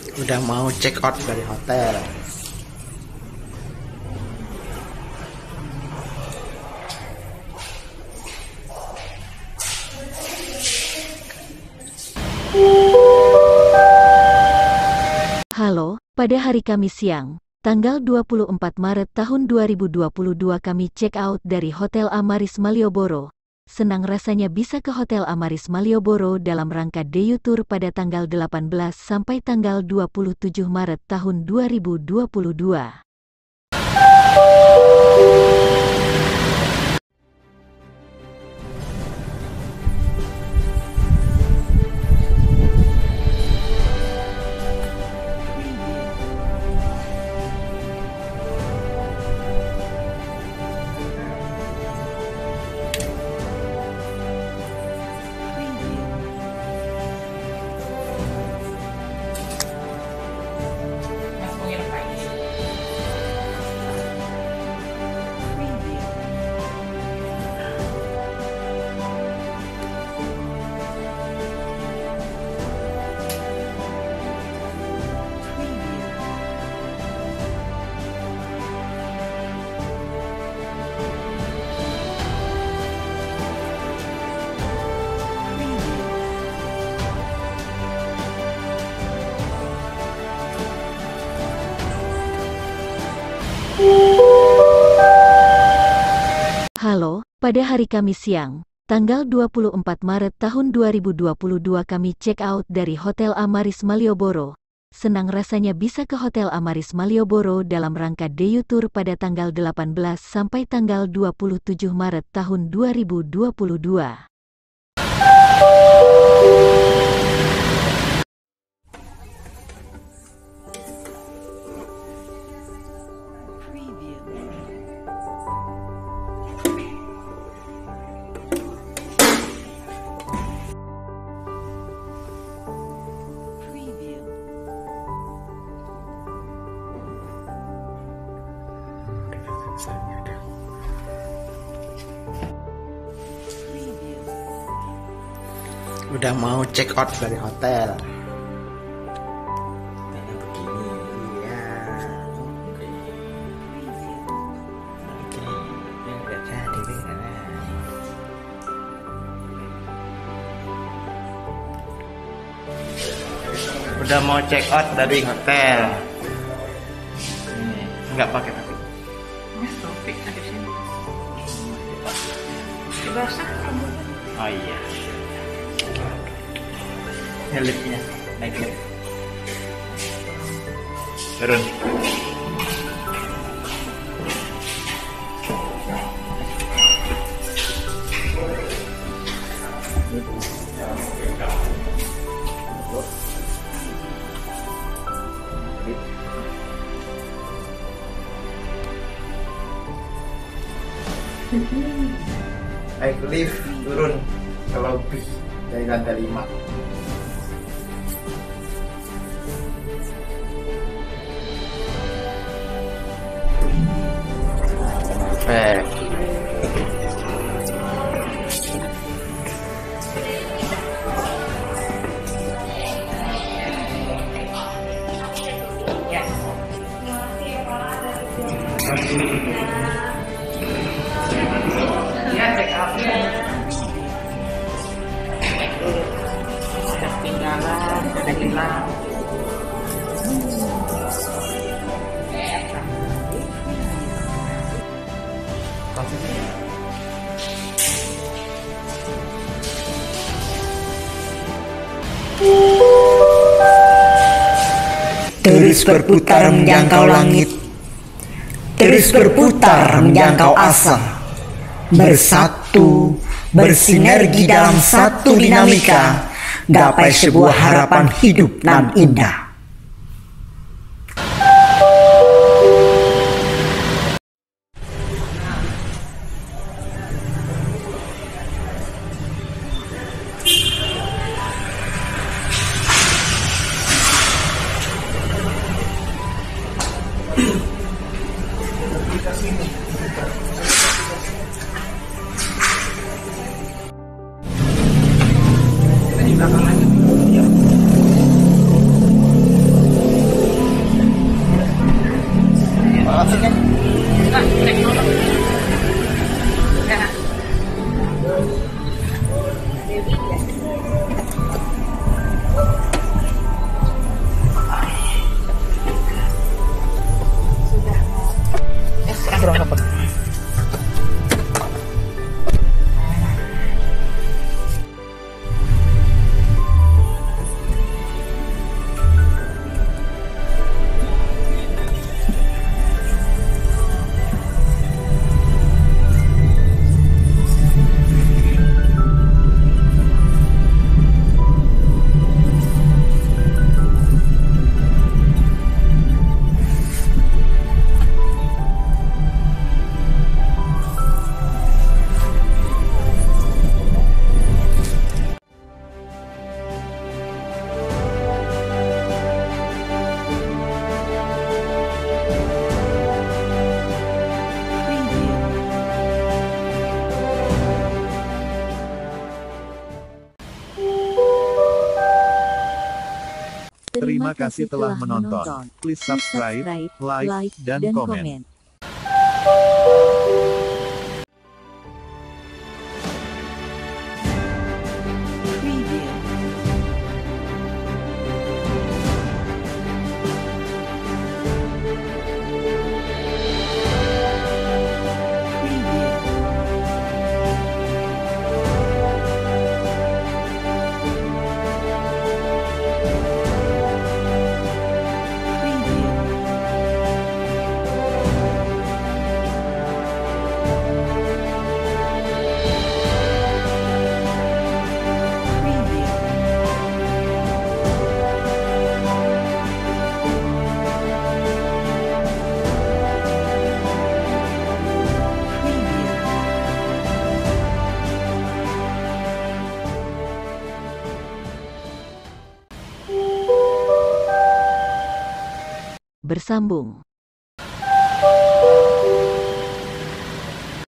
Udah mau check out dari hotel. Halo, pada hari Kamis siang, tanggal 24 Maret tahun 2022 kami check out dari Hotel Amaris Malioboro. Senang rasanya bisa ke Hotel Amaris Malioboro dalam rangka Deyu Tour pada tanggal 18 sampai tanggal 27 Maret tahun 2022. Halo, pada hari Kamis siang, tanggal 24 Maret tahun 2022 kami check out dari Hotel Amaris Malioboro. Senang rasanya bisa ke Hotel Amaris Malioboro dalam rangka Deyu Tour pada tanggal 18 sampai tanggal 27 Maret tahun 2022. Udah mau check out dari hotel. Begini, iya. Oke, udah jadi. Udah mau check out dari hotel. Ini nggak pakai tapi. Mas topik ada sini. Basah kamu. Oh iya. Liftnya naik lift. Turun. Naik lift, turun ke lobby dari lantai 5. Ya, check out. Ketinggalan, ada hilang. Terus berputar menjangkau langit, terus berputar menjangkau asa, bersatu, bersinergi dalam satu dinamika, gapai sebuah harapan hidup nan indah. Di belakang aja. Terima kasih telah menonton. Please subscribe, like, dan komen. Bersambung.